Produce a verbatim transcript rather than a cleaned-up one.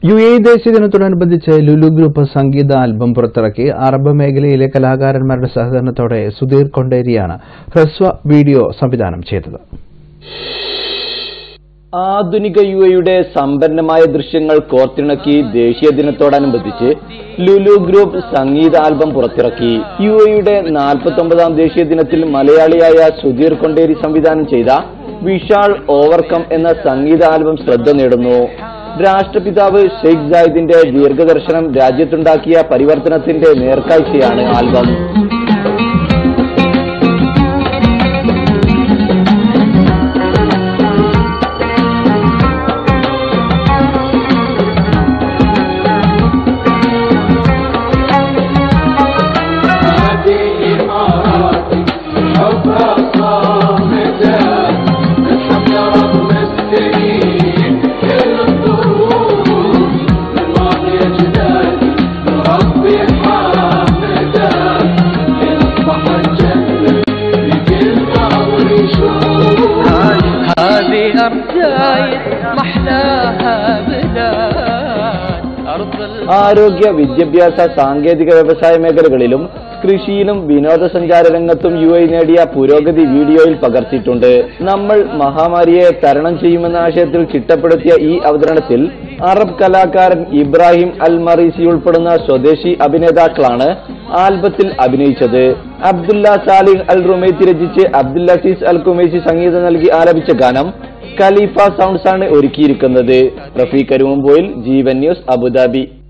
U A ദേശീയ ദിനത്തോടനുബന്ധിച്ച് Lulu group സംഗീത ആൽബം പുറത്തിറക്കി. അറബ് മേഖലയിലെ കലാകാരന്മാരുടെ സഹകരണത്തോടെ സുധീർ കൊണ്ടേരിയാണ് ഹ്രസ്വ വീഡിയോ സംവിധാനം ചെയ്തത്. ആധുനിക യു എയുടെ സമ്പന്നമായ ദൃശ്യങ്ങൾ കോർത്തിണക്കി ദേശീയ ദിനത്തോടനുബന്ധിച്ച് ലുലു ഗ്രൂപ്പ് സംഗീത ആൽബം പുറത്തിറക്കി. യു എയുടെ നാൽപ്പത്തി ഒമ്പതാം ദേശീയ ദിനത്തിൽ മലയാളിയായ സുധീർ കൊണ്ടേരി സംവിധാനം ചെയ്ത വിശാൽ ഓവർകം എന്ന സംഗീത ആൽബം ശ്രദ്ധ നേടുന്നു. രാഷ്ട്രപിതാവ് ഷെയ്ഖ് സായിദിന്റെ ദീർഘദർശനം രാജ്യത്തുണ്ടാക്കിയ പരിവർത്തനത്തിന്റെ നേർക്കാഴ്ചയാണ് ആൽബം. ആരോഗ്യ, വിദ്യാഭ്യാസ, സാങ്കേതിക വ്യവസായ മേഖലകളിലും കൃഷിയിലും വിനോദസഞ്ചാര രംഗത്തും യു എ നേടിയ പുരോഗതി വീഡിയോയിൽ പകർത്തിയിട്ടുണ്ട്. നമ്മൾ മഹാമാരിയെ തരണം ചെയ്യുമെന്ന ആശയത്തിൽ ചിട്ടപ്പെടുത്തിയ ഈ അവതരണത്തിൽ അറബ് കലാകാരൻ ഇബ്രാഹിം അൽ മറീസി ഉൾപ്പെടുന്ന സ്വദേശി അഭിനേതാക്കളാണ് ആൽബത്തിൽ അഭിനയിച്ചത്. അബ്ദുല്ല സാലിഹ് അൽ റുമൈത്തി രചിച്ച് അബ്ദുൽ അസീസ് അൽ ഖുമൈസി സംഗീതം നൽകി ആലപിച്ച ഗാനം ഖലീഫ സൗണ്ട്സ് ആണ് ഒരുക്കിയിരിക്കുന്നത്. Rafeeq Karumumpoyil, Jeevan news, Abu Dhabi.